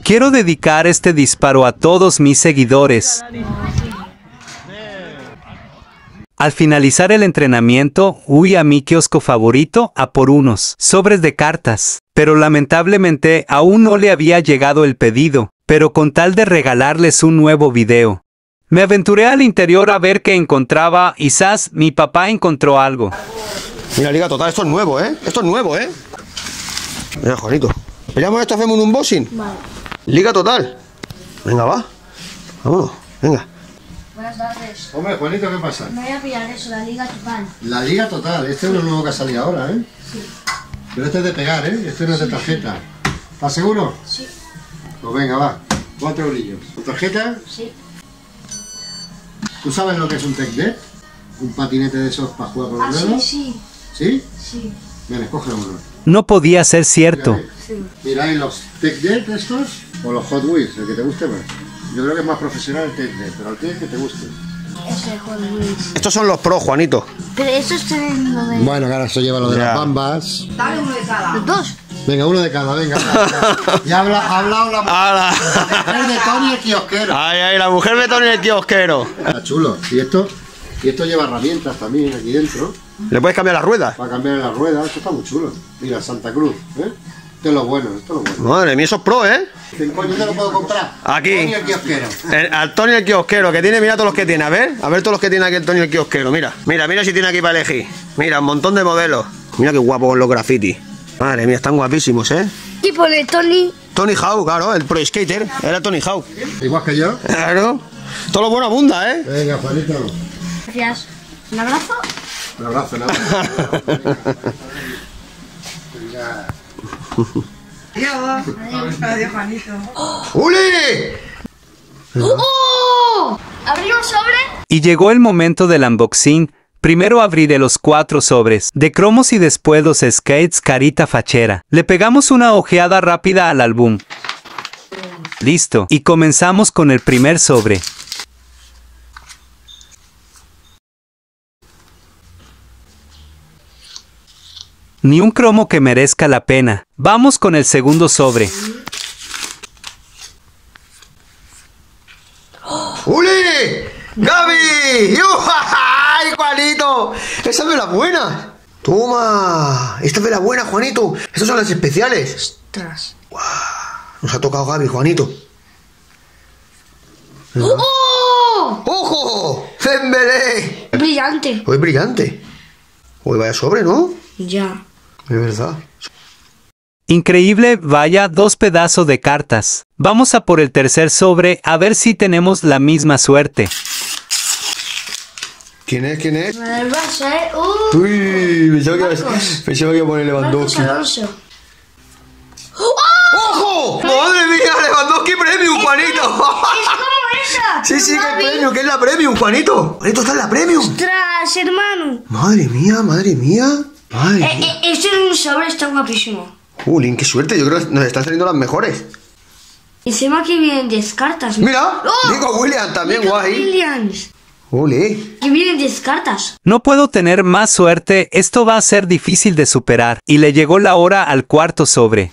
Quiero dedicar este disparo a todos mis seguidores. Al finalizar el entrenamiento, huí a mi kiosco favorito a por unos sobres de cartas. Pero lamentablemente aún no le había llegado el pedido, pero con tal de regalarles un nuevo video. Me aventuré al interior a ver qué encontraba y ¡zas! Mi papá encontró algo. Mira, Liga Total, esto es nuevo, ¿eh? Esto es nuevo, ¿eh? Mira, Juanito. ¿Pillamos esto, hacemos un unboxing? Vale. Liga Total. Venga, va. Vámonos, venga. Buenas tardes. Hombre, Juanito, ¿qué pasa? Me voy a pillar eso, la Liga Total. La Liga Total, este es uno nuevo que ha salido ahora, ¿eh? Sí. Pero este es de pegar, ¿eh? Este no es de tarjeta. ¿Estás seguro? Sí. Pues venga, va. 4 eurillos. ¿Tu tarjeta? Sí. ¿Tú sabes lo que es un tech deck? Un patinete de esos para jugar con los Sí, dedos. sí. ¿Sí? Sí. Ven, escoge uno. No podía ser cierto. Sí. Mira, hay los tech deck estos o los Hot Wheels, el que te guste más. Yo creo que es más profesional el tech deck, pero el que te guste. Ese Hot Wheels. Estos son los Pro, Juanito. Pero eso es lo de... Bueno, que ahora se lleva lo de Ya. las bambas. Dale uno de cada. ¿Los dos? Venga, uno de cada, venga. Ya ha hablado la mujer de Tony el kiosquero. Ay, ay, la mujer de Tony el kiosquero. Está chulo. Y esto lleva herramientas también aquí dentro. ¿Le puedes cambiar las ruedas? Para cambiar las ruedas. Esto está muy chulo. Mira, Santa Cruz. ¿Eh? Esto es lo bueno, esto es lo bueno. Madre mía, eso es Pro, ¿eh? ¿En coño te lo puedo comprar? Aquí. Tony el kiosquero. Al Tony el kiosquero, que tiene, mira todos los que tiene, a ver todos los que tiene aquí el Tony el kiosquero, mira si tiene aquí para elegir, mira, un montón de modelos, mira qué guapo con los grafitis, madre mía, están guapísimos, ¿eh? Y pone Tony. Tony Hawk, claro, el Pro Skater, era Tony Hawk, Igual que yo. claro, todo lo bueno abunda, ¿eh? Venga, Juanito. Gracias. ¿Un abrazo? Un abrazo, nada. Venga. Adiós, Juanito. ¡Uli! ¡Oh! ¿Abrimos sobre? Y llegó el momento del unboxing. Primero abriré los 4 sobres de cromos y después los skates carita fachera. Le pegamos una ojeada rápida al álbum. Listo. Y comenzamos con el primer sobre. Ni un cromo que merezca la pena. Vamos con el segundo sobre. ¡Uli! ¡Gaby! ¡Ay, Juanito! ¡Esa es de las buenas! ¡Toma! Esta es de la buena, Juanito. Estas son las especiales. Ostras. Nos ha tocado Gaby, Juanito. ¡Oh! ¡Ojo! ¡Zembelé! Brillante. Hoy brillante. Hoy vaya sobre, ¿no? Ya. Es verdad. Increíble, vaya, 2 pedazos de cartas. Vamos a por el tercer sobre a ver si tenemos la misma suerte. ¿Quién es? ¿Quién es? El Barça, ¿eh? Uy, Marcos. pensaba que iba a poner Marcos Lewandowski. Alonso. ¡Ojo! ¡Madre mía! ¡Lewandowski Premium, Juanito! ¡Es como esa! Sí, sí, que es Gaby. Premium, que es la Premium, Juanito. Juanito está en la Premium. ¡Ostras, hermano! Madre mía, madre mía. Madre mía. Este en un sobre está guapísimo. Lin, qué suerte. Yo creo que nos están saliendo las mejores. Encima que vienen 10 cartas. ¿no? Mira, ¡Oh! Nico Williams también, Nico guay. Williams. Uli. Que vienen 10 cartas. No puedo tener más suerte, esto va a ser difícil de superar. Y le llegó la hora al cuarto sobre.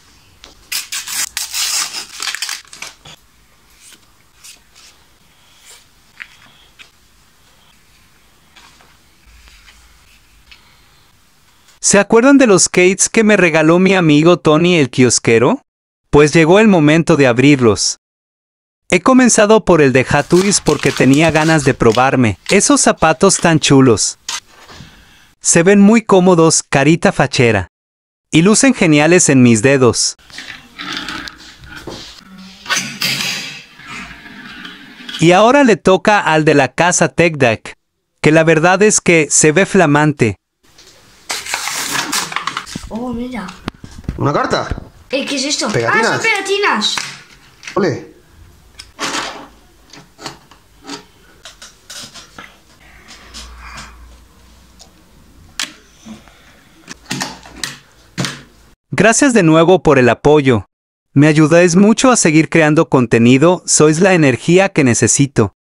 ¿Se acuerdan de los skates que me regaló mi amigo Tony el kiosquero? Pues llegó el momento de abrirlos. He comenzado por el de Hot Wheels porque tenía ganas de probarme esos zapatos tan chulos. Se ven muy cómodos, carita fachera. Y lucen geniales en mis dedos. Y ahora le toca al de la casa Tech Deck, que la verdad es que se ve flamante. Oh, mira. ¿Una carta? ¿Qué es esto? ¿Pegatinas? Ah, son pegatinas. Ole. Gracias de nuevo por el apoyo. Me ayudáis mucho a seguir creando contenido, sois la energía que necesito.